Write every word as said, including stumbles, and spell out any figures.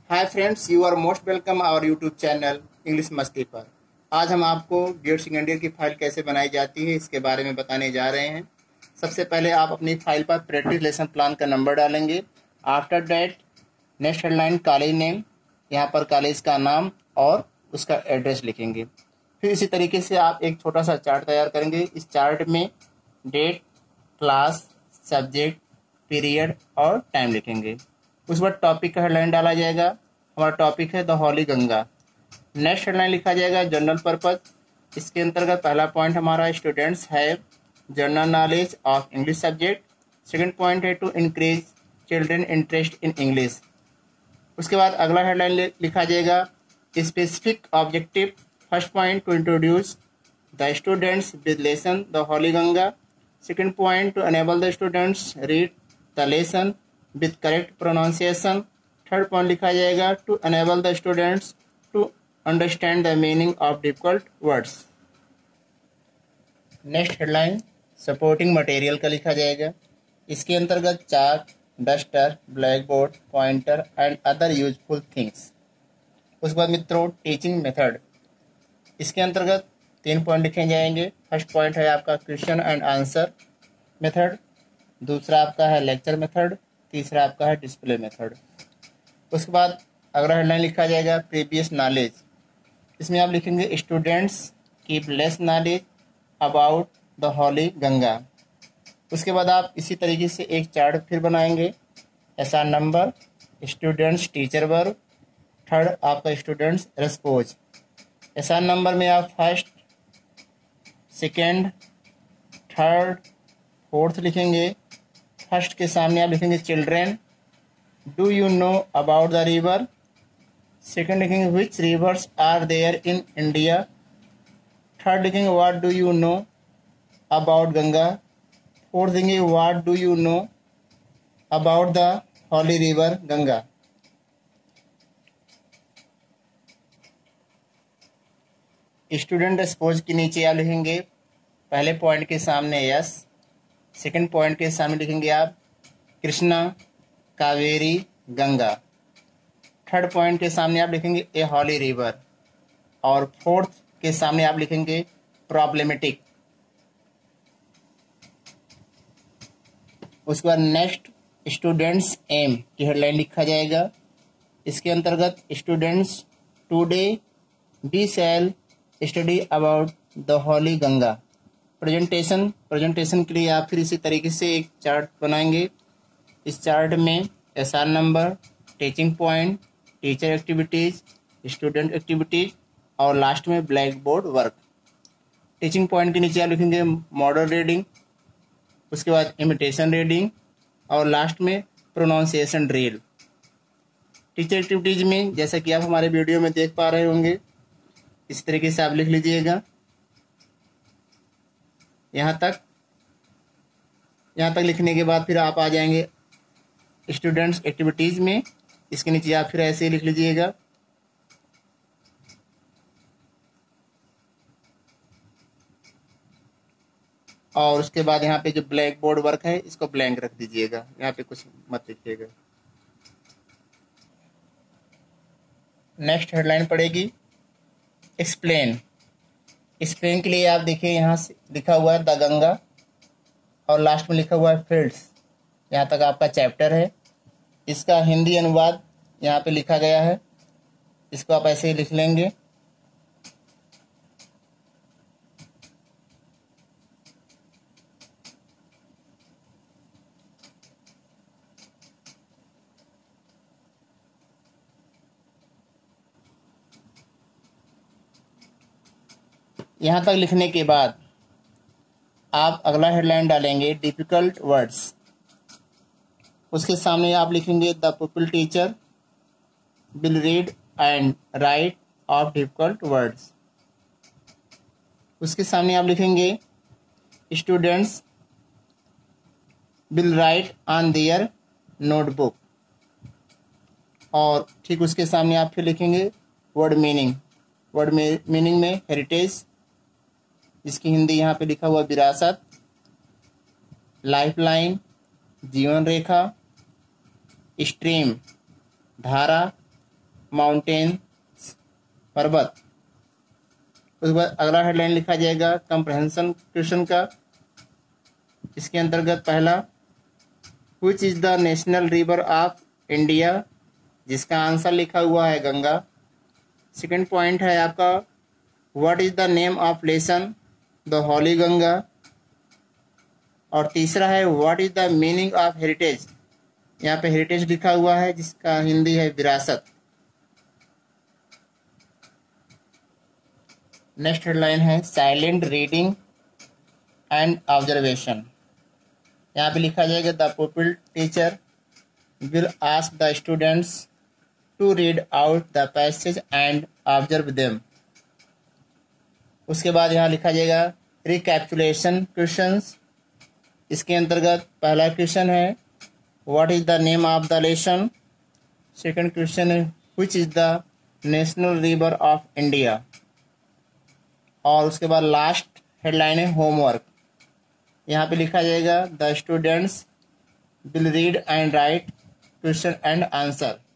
Hi friends, you are most welcome our YouTube channel English मस्ती पर। आज हम आपको गेट सेकेंड ईयर की फाइल कैसे बनाई जाती है इसके बारे में बताने जा रहे हैं। सबसे पहले आप अपनी फाइल पर प्रैक्टिस लेसन प्लान का नंबर डालेंगे। After that next headline college name, यहाँ पर कॉलेज का नाम और उसका एड्रेस लिखेंगे। फिर इसी तरीके से आप एक छोटा सा चार्ट तैयार करेंगे। इस चार्ट में डेट, क्लास, सब्जेक्ट, पीरियड और टाइम लिखेंगे। उस बाद टॉपिक का हेडलाइन डाला जाएगा। हमारा टॉपिक है the holy Ganga. Next headline लिखा जाएगा जनरल पर्पज। इसके अंतर्गत पहला पॉइंट हमारा स्टूडेंट्स है general knowledge of English subject. Second point है to increase children interest in English. उसके बाद अगला हेडलाइन लिखा जाएगा specific objective. First point to introduce the students with lesson the holy Ganga. Second point to enable the students read the lesson with correct pronunciation. Third point लिखा जाएगा to enable the students to understand the meaning of difficult words. Next headline supporting material का लिखा जाएगा। इसके अंतर्गत chalk, duster, black board, pointer and other useful things. उसके बाद मित्रों टीचिंग मेथड। इसके अंतर्गत तीन पॉइंट लिखे जाएंगे। फर्स्ट पॉइंट है आपका क्वेश्चन एंड आंसर मेथड। दूसरा आपका है लेक्चर मेथड। तीसरा आपका है डिस्प्ले मेथड। उसके बाद अगला हेडलाइन लिखा जाएगा प्रीवियस नॉलेज। इसमें आप लिखेंगे students keep less knowledge about the holy Ganga. उसके बाद आप इसी तरीके से एक चार्ट फिर बनाएंगे। ऐसा number, students, teacher verb. Third आपका स्टूडेंट्स रेस्पोज। ऐसा नंबर में आप फर्स्ट, सेकेंड, थर्ड, फोर्थ लिखेंगे। फर्स्ट के सामने आप लिखेंगे children. Do you know about the river. Second लिखेंगे which rivers are there in India. Third लिखेंगे what do you know about Ganga. Fourth लिखेंगे what do you know about the holy river Ganga. Student response के नीचे आप लिखेंगे पहले point के सामने यस, सेकंड पॉइंट के सामने लिखेंगे आप कृष्णा, कावेरी, गंगा। थर्ड पॉइंट के सामने आप लिखेंगे ए हॉली रिवर और फोर्थ के सामने आप लिखेंगे प्रॉब्लमेटिक। उसके बाद नेक्स्ट स्टूडेंट्स एम की हेडलाइन लिखा जाएगा। इसके अंतर्गत students today we shall study about the holy Ganga. Presentation presentation के लिए आप फिर इसी तरीके से एक चार्ट बनाएंगे। इस चार्ट में SR number, teaching point, teacher activities, student activities और लास्ट में black board work. Teaching point के नीचे आप लिखेंगे मॉडल रीडिंग। उसके बाद इमिटेशन रीडिंग और लास्ट में प्रोनाउंसिएशन ड्रिल। टीचर एक्टिविटीज में जैसा कि आप हमारे वीडियो में देख पा रहे होंगे इस तरीके से आप लिख लीजिएगा। यहाँ तक यहाँ तक लिखने के बाद फिर आप आ जाएंगे स्टूडेंट्स एक्टिविटीज में। इसके नीचे आप फिर ऐसे ही लिख लीजिएगा। और उसके बाद यहाँ पे जो ब्लैक बोर्ड वर्क है इसको ब्लैंक रख दीजिएगा, यहाँ पे कुछ मत लिखिएगा। नेक्स्ट हेडलाइन पड़ेगी एक्सप्लेन। एक्सप्लेन के लिए आप देखिए यहाँ से लिखा हुआ है द गंगा और लास्ट में लिखा हुआ है फील्ड्स। यहाँ तक आपका चैप्टर है। इसका हिंदी अनुवाद यहाँ पे लिखा गया है। इसको आप ऐसे ही लिख लेंगे। यहाँ तक लिखने के बाद आप अगला हेडलाइन डालेंगे डिफिकल्ट वर्ड्स। उसके सामने आप लिखेंगे the people teacher will read and write of difficult words. उसके सामने आप लिखेंगे students will write on their notebook. और ठीक उसके सामने आप फिर लिखेंगे वर्ड मीनिंग। वर्ड मीनिंग में हेरिटेज, जिसकी हिंदी यहाँ पे लिखा हुआ विरासत, लाइफलाइन, जीवन रेखा, स्ट्रीम, धारा, माउंटेन्स, पर्वत। उसके बाद अगला हेडलाइन लिखा जाएगा कंप्रहेंशन क्वेश्चन का। इसके अंतर्गत पहला, which is the national river of India, जिसका आंसर लिखा हुआ है गंगा। सेकंड पॉइंट है आपका, what is the name of lesson, the holy Ganga. और तीसरा है, what is the meaning of heritage, यहाँ पे हेरिटेज लिखा हुआ है जिसका हिंदी है विरासत। नेक्स्ट हेडलाइन है साइलेंट रीडिंग एंड ऑब्जर्वेशन। यहाँ पे लिखा जाएगा the pupil teacher will ask the students to read out the passage and observe them. उसके बाद यहाँ लिखा जाएगा रिकैप्चुलेशन क्वेश्चंस। इसके अंतर्गत पहला क्वेश्चन है what is the name of the lesson. Second question है which is the national river of India. और उसके बाद लास्ट हेडलाइन है होमवर्क। यहाँ पे लिखा जाएगा the students will read and write question and answer.